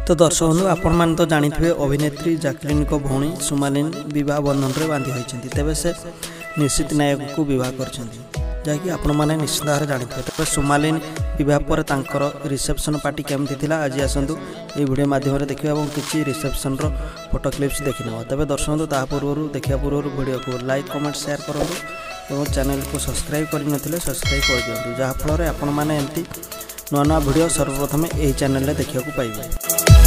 तो दर्शक बंधु आपण मैंने तो जानी अभिनेत्री जैकलीन को भौणी सुमालीन विवाह बंधन में बांधी होती तेज से निश्चित नायक को बह कर जहाँकि आपण मैंने निश्चित भाव जानी तेज सुमालीन बह पर तांकर रिसेप्शन पार्टी केमती थी आज आसतु ये वीडियो माध्यम देखा और किसी रिसेप्शन फोटो क्लिप्स देखी ना तेज दर्शक ता पूर्व देखा पूर्व वीडियो को लाइक कमेंट शेयर करूँ और चैनल को सब्सक्राइब करनथिले सब्सक्राइब कर दिंतु जहाँफल आपण मैंने एमती नुआ नुआ वीडियो सर्वप्रथम यही चैनल देखा पाइबे।